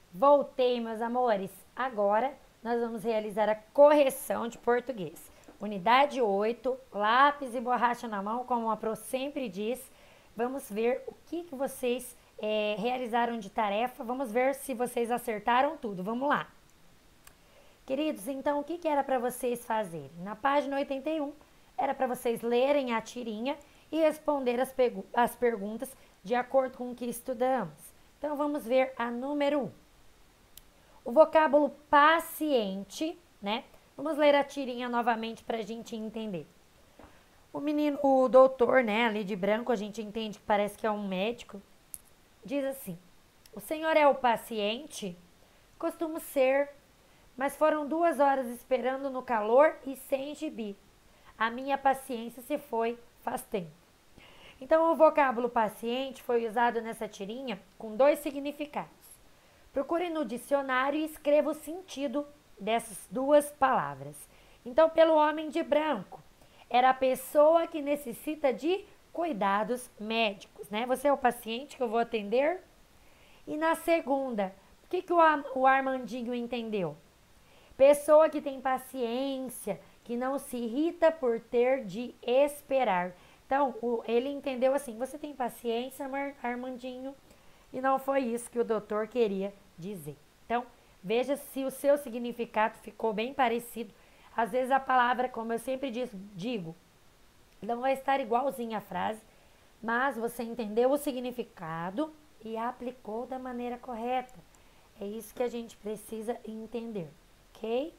Voltei, meus amores. Agora nós vamos realizar a correção de português. Unidade 8, lápis e borracha na mão, como a Pro sempre diz. Vamos ver o que vocês realizaram de tarefa. Vamos ver se vocês acertaram tudo. Vamos lá. Queridos, então o que era para vocês fazerem? Na página 81, era para vocês lerem a tirinha e responder as perguntas de acordo com o que estudamos. Então vamos ver a número 1. O vocábulo paciente, né? Vamos ler a tirinha novamente para a gente entender. O menino, o doutor, né, ali de branco, a gente entende que parece que é um médico, diz assim: o senhor é o paciente? Costumo ser, mas foram 2 horas esperando no calor e sem gibi. A minha paciência se foi faz tempo. Então, o vocábulo paciente foi usado nessa tirinha com 2 significados. Procure no dicionário e escreva o sentido dessas 2 palavras. Então, pelo homem de branco, era a pessoa que necessita de cuidados médicos, né? Você é o paciente que eu vou atender? E na segunda, o que o Armandinho entendeu? Pessoa que tem paciência, que não se irrita por ter de esperar. Então, ele entendeu assim: você tem paciência, Armandinho? E não foi isso que o doutor queria dizer. Então, veja se o seu significado ficou bem parecido. Às vezes a palavra, como eu sempre digo, não vai estar igualzinha a frase, mas você entendeu o significado e aplicou da maneira correta. É isso que a gente precisa entender, ok?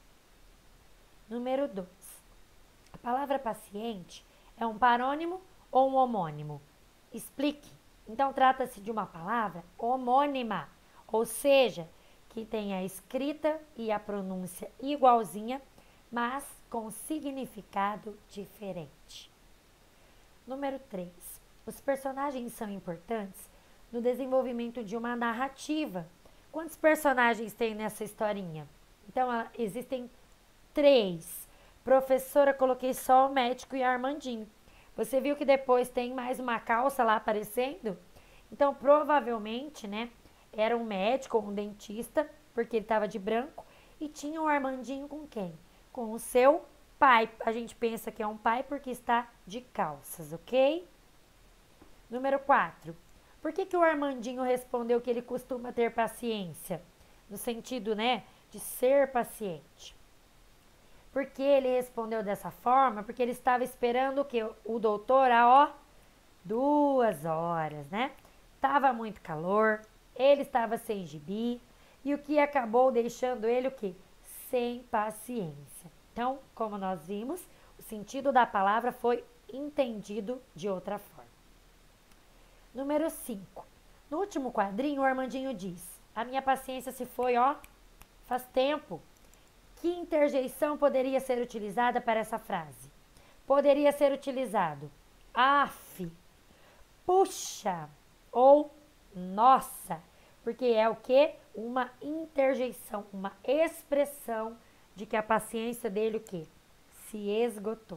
Número 2. A palavra paciente é um parônimo ou um homônimo? Explique. Então, trata-se de uma palavra homônima, ou seja, que tem a escrita e a pronúncia igualzinha, mas com significado diferente. Número 3. Os personagens são importantes no desenvolvimento de uma narrativa. Quantos personagens tem nessa historinha? Então, existem 3. Professora, coloquei só o médico e Armandinho. Você viu que depois tem mais uma calça lá aparecendo? Então, provavelmente, né, era um médico ou um dentista, porque ele estava de branco, e tinha um Armandinho com quem? Com o seu pai. A gente pensa que é um pai porque está de calças, ok? Número 4. Por que o Armandinho respondeu que ele costuma ter paciência? No sentido, né, de ser paciente. Por que ele respondeu dessa forma? Porque ele estava esperando que o doutor há 2 horas, né? Tava muito calor, ele estava sem gibi e o que acabou deixando ele o quê? Sem paciência. Então, como nós vimos, o sentido da palavra foi entendido de outra forma. Número 5. No último quadrinho, o Armandinho diz: a minha paciência se foi, faz tempo. Que interjeição poderia ser utilizada para essa frase? Poderia ser utilizado af, puxa ou nossa, porque é o que? Uma interjeição, uma expressão de que a paciência dele o quê? Se esgotou.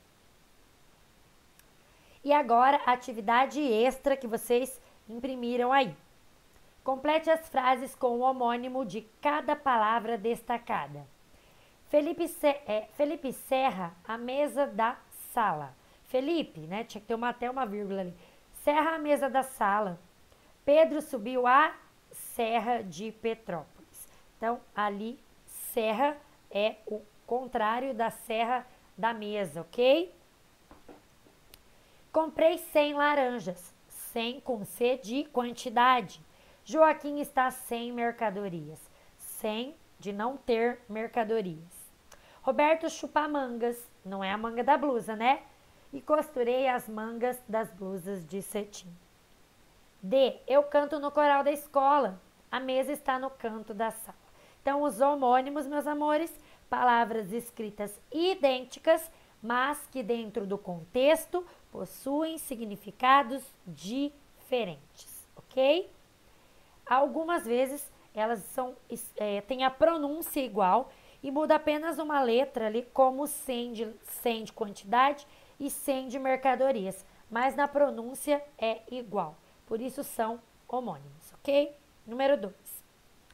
E agora, a atividade extra que vocês imprimiram aí. Complete as frases com o homônimo de cada palavra destacada. Felipe Serra a mesa da sala. Felipe, né? Tinha que ter até uma vírgula ali. Serra a mesa da sala. Pedro subiu a Serra de Petrópolis. Então, ali, serra é o contrário da serra da mesa, ok? Comprei 100 laranjas. 100 com C de quantidade. Joaquim está sem mercadorias. Sem de não ter mercadorias. Roberto chupa mangas, não é a manga da blusa, né? E costurei as mangas das blusas de cetim. D. Eu canto no coral da escola. A mesa está no canto da sala. Então, os homônimos, meus amores, palavras escritas idênticas, mas que dentro do contexto possuem significados diferentes, ok? Algumas vezes elas têm a pronúncia igual e muda apenas uma letra ali, como 100 de quantidade e 100 de mercadorias, mas na pronúncia é igual, por isso são homônimos, ok? Número 2.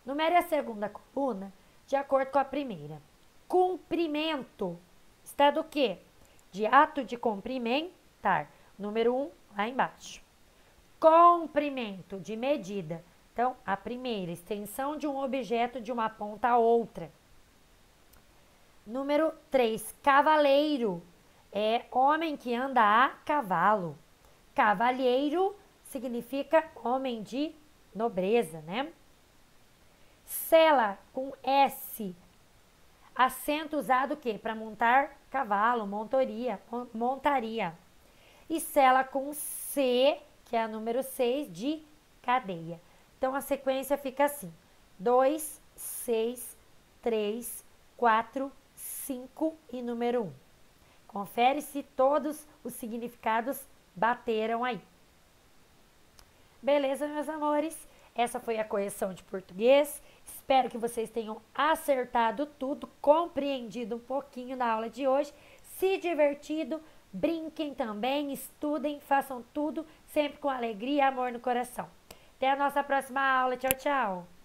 Numere a segunda coluna de acordo com a primeira. Cumprimento está do quê? De ato de cumprimentar. Número 1, lá embaixo. Comprimento, de medida. Então, a primeira, extensão de um objeto de uma ponta a outra. Número 3, cavaleiro. É homem que anda a cavalo. Cavalheiro significa homem de nobreza, né? Sela, com S. Acento usado o quê? Para montar cavalo, montaria. E sela com C, que é a número 6, de cadeia. Então, a sequência fica assim. 2, 6, 3, 4, 5 e número 1. Confere se todos os significados bateram aí. Beleza, meus amores? Essa foi a correção de português. Espero que vocês tenham acertado tudo, compreendido um pouquinho da aula de hoje, se divertido, brinquem também, estudem, façam tudo sempre com alegria e amor no coração. Até a nossa próxima aula. Tchau, tchau!